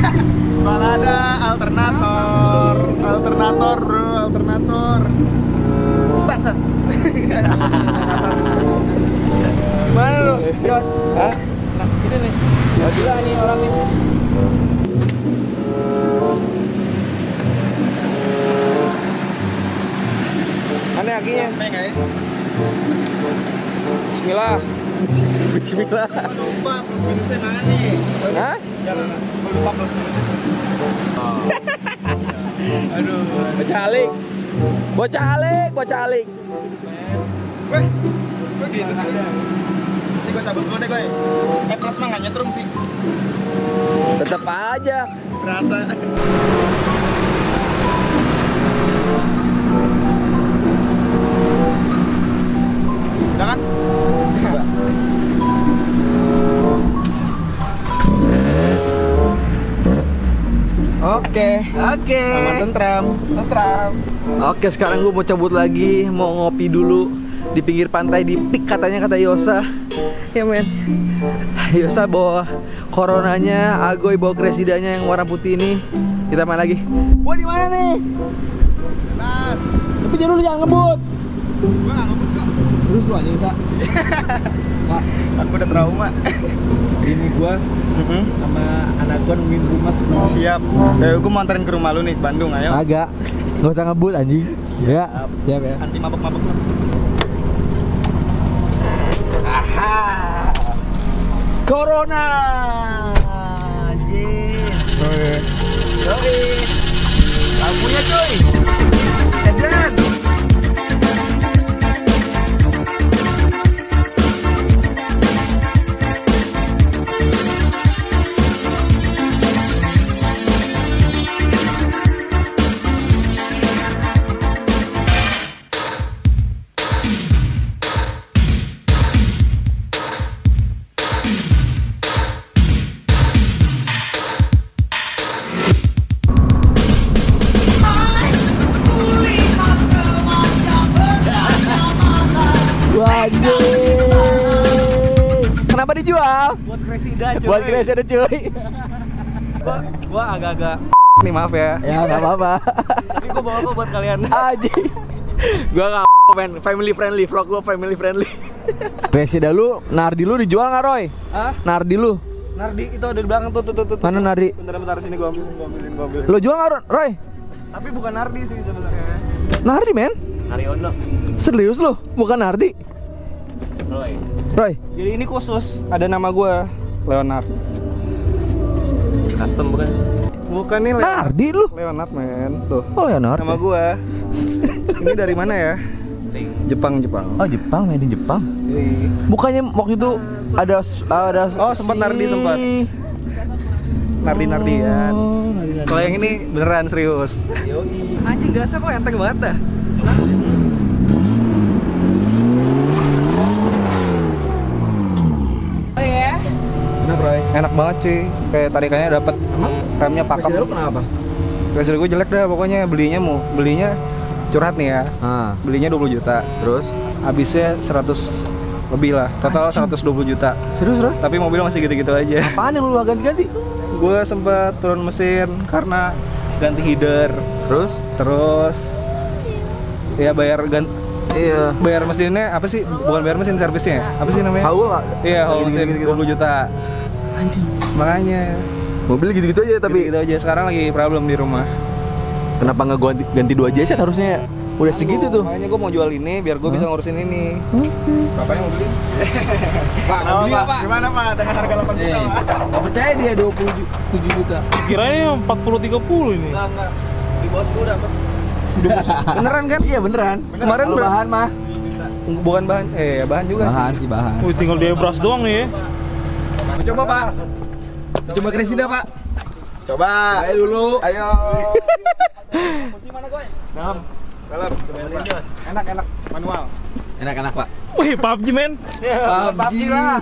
Balada alternator. Alternator bro, alternator. Bangsat. Mana lu? Jod. Hah? Nah, ini nih. Ya gila nih orang nih. Mana akinya? Bismillah. Bismillah. Lupa plus minusnya mana nih? Hah? Jangan lupa plus minusnya. Aduh, bocalik. Bocalik, bocalik. Weh, kok gitu aja. Ini gue cabut dulu deh, gue. Plus mah nggak nyetrum sih. Tetap aja berasa. Udah kan? Enggak. Oke. Aman tentram. Oke, sekarang gue mau cabut lagi, mau ngopi dulu di pinggir pantai di Pik katanya, kata Yosa. Ya men. Yosa bawa coronanya, Agoy bawa CRESSIDA-nya yang warna putih ini. Kita main lagi. Gua di mana nih? Mas. Tapi jangan lu jangan ngebut. Gua nggak ngebut kok. Serius lu anjing, Sa? Sa, Aku udah trauma. ini gua sama anak gua nungguin rumah. Siap. Gue mau anterin ke rumah lu nih, Bandung, ayo. Agak. Gak usah ngebut anjing. Ya, siap ya. Anti mabuk-mabuk lah. Aha. Corona. Anjing. Yoi. Lampunya cuy. Edan. Kenapa dijual? Buat CRESSIDA cuy. Buat CRESSIDA cuy. Gua agak-agak nih, maaf ya. Ya nggak apa-apa. Ini gua bawa kok buat kalian. Aji. Gua nggak men, family friendly, vlog gua family friendly. CRESSIDA lu, Nardi lu dijual nggak Roy? Hah? Nardi lu? Nardi itu ada di belakang tuh. Mana Nardi? Bentar sini gua ambilin. Lo jual nggak Roy? Tapi bukan Nardi sih sebenarnya. Nardi men? Haryono. Serius lu? Bukan Nardi? Roy? Jadi ini khusus, ada nama gua, Leonard. Custom bukan? Bukan nih Leonard. Nardi lu? Leonard men, tuh. Oh Leonard. Nama gua. Ini dari mana ya? Jepang. Oh Jepang, made in Jepang. Iya. Bukannya waktu itu ada Oh sempat Nardi sempat. Nardian. Kalau yang ini beneran serius. Yoi. Anjing gasnya kok enteng banget dah. Oh ya? Enak Roy. Enak banget cuy. Kayak tarikannya dapat. Remnya pakem. CRESSIDA lu kenapa? CRESSIDA gue jelek dah pokoknya. Belinya curhat nih ya. Belinya 20 juta. Terus? Habisnya 100 lebih lah. Total 120 juta. Serius Roy? Tapi mobil masih gitu-gitu aja. Apaan yang lu ganti-ganti? Gue sempat turun mesin karena ganti header. Terus ya bayar iya. Bayar mesinnya apa sih? Bukan bayar mesin, servisnya. Apa sih namanya? Haul lah. Iya, haul mesin 20 juta. Anjing. Makanya mobil gitu-gitu aja tapi gitu aja. Sekarang lagi problem di rumah. kenapa nggak ganti 2 JZ harusnya udah segitu tuh. Makanya gue mau jual ini biar gue bisa ngurusin ini. Bapaknya mau beli? Pak, mau beli nggak Pak? Gimana Pak? Dengan harga 8 juta Pak? Nggak percaya dia 27 juta. Kirain 40-30 ini. Enggak. Di bawah 10 dapat. Beneran kan? Iya beneran. Kemarin kalau bahan mah bukan bahan, bahan juga bahan sih. sih bahan. Wih, tinggal dia brush doang nih. Mau coba Pak? Coba CRESSIDA Pak. Coba. Ayo dulu. Ayo. Kunci mana gue? Dalam. Enak manual. Enak Pak. Wih, PUBG men. PUBG lah.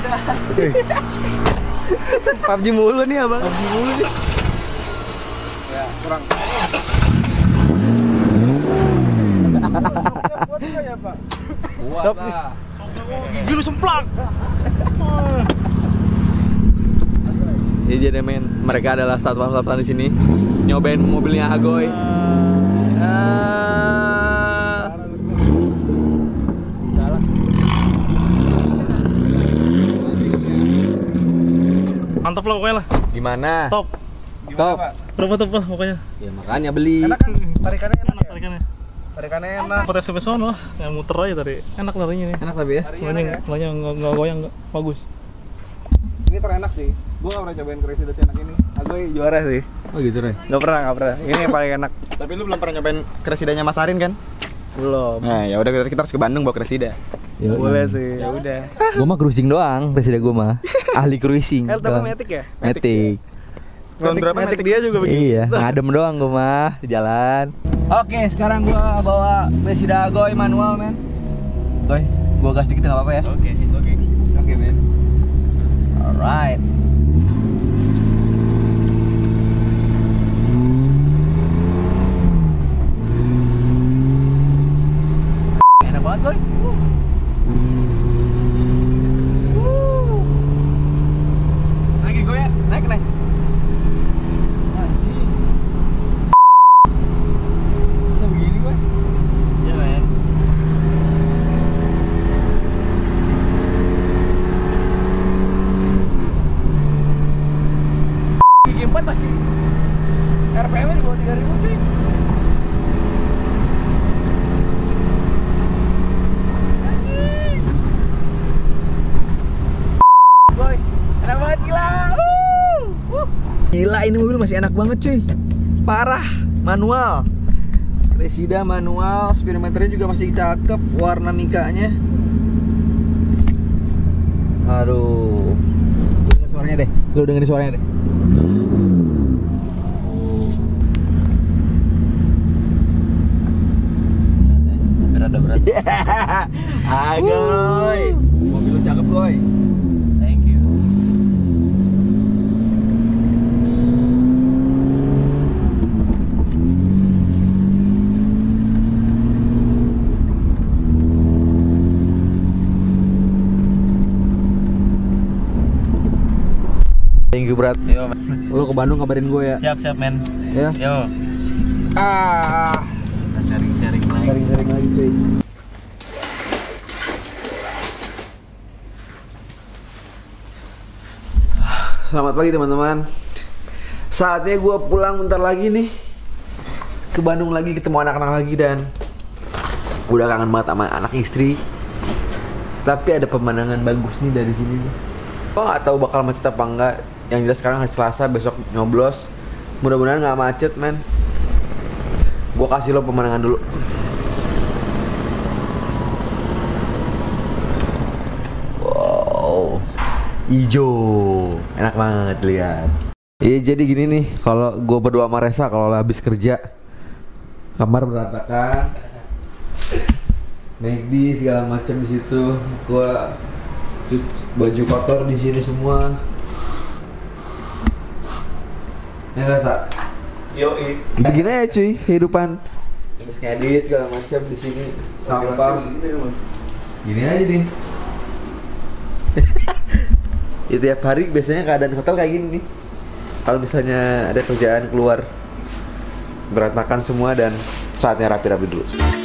PUBG mulu nih abang. PUBG mulu nih. Ya kurang. Buat juga ya Pak. Buat lah. Gigi lu semplak. Ya jadi men, mereka adalah satpam-satpam di sini nyobain mobilnya Agoy. Mantap lah pokoknya lah. Gimana? Top. Top. Berapa top lah pokoknya. Ya makanya beli. Enak kan? Tarikannya enak ya? Tarikannya. Tarikannya enak. Pakai SMP sono lah, yang muter aja tadi. Enak larinya nih. Enak tapi ya. Larinya nggak goyang, nggak bagus. Ini terenak sih. Gua nggak pernah cobain CRESSIDA enak ini. Agoy juara sih. Oh gitu Ray. Nggak pernah. Ini yang paling enak. Tapi lu belum pernah nyobain CRESSIDA-nya Mas Arind kan? Belum. Nah, ya udah kita harus ke Bandung bawa CRESSIDA. Boleh sih. Ya udah. Gua mah cruising doang, presiden gua mah. Ahli cruising. Tapi Matic ya? Matic. Matic dia juga begitu. Iya, ngadem doang gua mah di jalan. Oke, sekarang gua bawa presiden Agoy manual, men. Goy, gua gas dikit enggak apa-apa ya? Oke, it's okay. It's okay, man. Alright. Enak banget, Goy. Naik Goy ya, naik. Anjing. Bisa begini, Goy? Iya, men. Gigi 4 masih RPM-nya di bawah 3000, cuy. Boy, enak banget, gila. Gila, ini mobil masih enak banget, cuy. Parah, manual. CRESSIDA manual, speedometernya juga masih cakep, warna mikanya. Aduh. Dengerin suaranya deh. Lu dengerin suaranya deh. Rada berat. Agoy. Mobil lu cakep, Goy. Thank you. Thank you, Brat. Yo, Lu ke Bandung kabarin gue ya. siap men. Ya. Yo. Kita sharing-sharing lagi. Sering-sering lagi, cuy. Selamat pagi teman-teman. Saatnya gue pulang bentar lagi nih. Ke Bandung lagi, ketemu anak-anak lagi dan udah kangen banget sama anak istri. Tapi ada pemandangan bagus nih dari sini nih. Gue gak tahu bakal macet apa enggak. Yang jelas sekarang hari Selasa, besok nyoblos. Mudah-mudahan nggak macet, men. Gue kasih lo pemandangan dulu. Wow, hijau, enak banget lihat. Iya, jadi gini nih, kalau gue berdua sama Resa kalau habis kerja, kamar berantakan, McD segala macam di situ, gue baju kotor di sini semua. Ya nggak, Sa? Yoi. Begini aja cuy, kehidupan. Habis ngedit segala macam di sini, sampah. Gini aja nih. Ya, tiap hari biasanya keadaan hotel kayak gini nih. Kalau misalnya ada kerjaan keluar, berantakan semua dan saatnya rapi-rapi dulu.